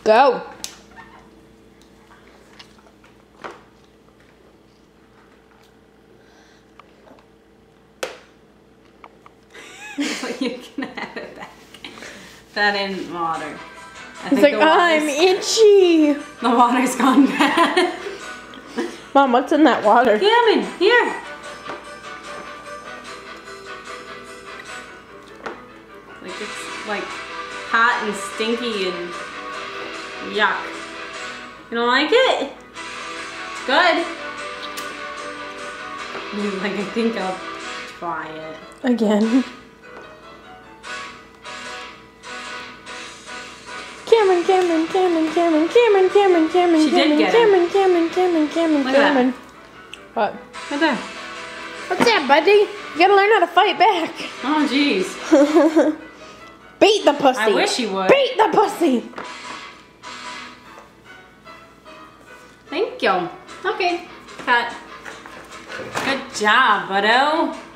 Go. So you can have it back. That in water. He's like, I'm itchy. The water's gone bad. Mom, what's in that water? Cameron, here. Like it's like hot and stinky and yuck. You don't like it? It's good. Like I think I'll try it. Again. Cameron. She did get it. Cameron. What? Right there. What's that, buddy? You gotta learn how to fight back. Oh, jeez. Beat the pussy. I wish you would. Beat the pussy. Thank you. Okay, cut. Good job, buddo.